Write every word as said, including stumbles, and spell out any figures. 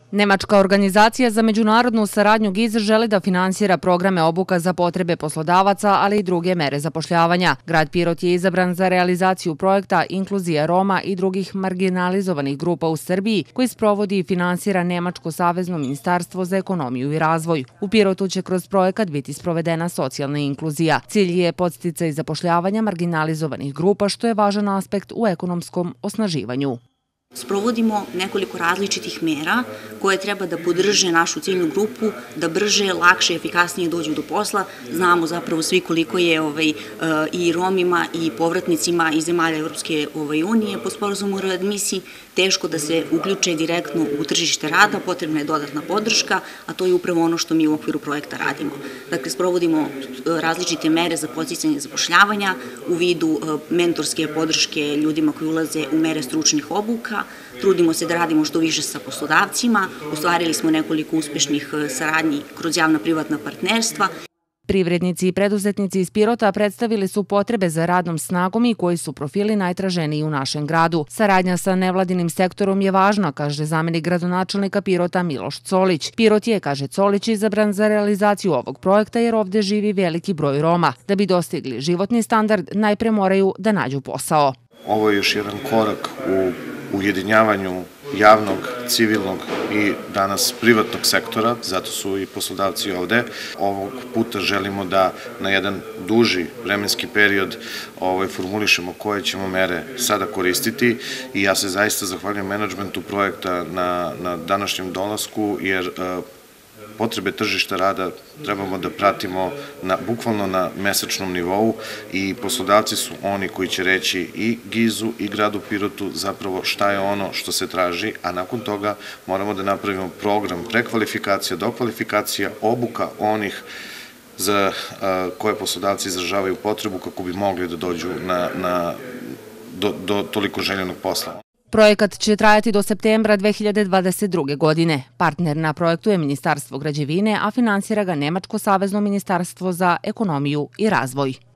Nemačka organizacija za međunarodnu saradnju G I Z želi da finansira programe obuka za potrebe poslodavaca, ali i druge mere zapošljavanja. Grad Pirot je izabran za realizaciju projekta Inkluzija Roma i drugih marginalizovanih grupa u Srbiji, koji sprovodi i finansira Nemačko savezno ministarstvo za ekonomiju i razvoj. U Pirotu će kroz projekat biti sprovedena socijalna inkluzija. Cilj je podsticaj zapošljavanja marginalizovanih grupa, što je važan aspekt u ekonomskom osnaživanju. Sprovodimo nekoliko različitih mera koje treba da podrže našu ciljnu grupu, da brže, lakše, efikasnije dođu do posla. Znamo zapravo svi koliko je ovaj, i Romima i povratnicima iz zemalja Evropske unije po sporazumu o readmisiji teško da se uključe direktno u tržište rada, potrebna je dodatna podrška, a to je upravo ono što mi u okviru projekta radimo. Dakle, sprovodimo različite mere za podsticanje zapošljavanja u vidu mentorske podrške ljudima koji ulaze u mere stručnih obuka. Trudimo se da radimo što više sa poslodavcima, ostvarili smo nekoliko uspešnih saradnji kroz javna-privatna partnerstva. Privrednici i preduzetnici iz Pirota predstavili su potrebe za radnom snagom i koji su profili najtraženiji u našem gradu. Saradnja sa nevladinim sektorom je važna, kaže zamenik gradonačelnika Pirota Miloš Colić. Pirot je, kaže Colić, izabran za realizaciju ovog projekta jer ovde živi veliki broj Roma. Da bi dostigli životni standard, najpre moraju da nađu posao. Ovo je još jedan korak u ujedinjavanju javnog, civilnog i danas privatnog sektora, zato su i poslodavci ovde. Ovog puta želimo da na jedan duži vremenski period ovaj, formulišemo koje ćemo mere sada koristiti i ja se zaista zahvaljujem menadžmentu projekta na, na današnjem dolasku, jer potrebe tržišta rada trebamo da pratimo na, bukvalno na mesečnom nivou i poslodavci su oni koji će reći i G I Z-u i gradu Pirotu zapravo šta je ono što se traži, a nakon toga moramo da napravimo program prekvalifikacija, dokvalifikacija, obuka onih za a, koje poslodavci izražavaju potrebu kako bi mogli da dođu na, na, do, do toliko željenog posla. Projekat će trajati do septembra dve hiljade dvadeset druge. godine. Partner na projektu je Ministarstvo građevine, a finansira ga Nemačko savezno ministarstvo za ekonomiju i razvoj.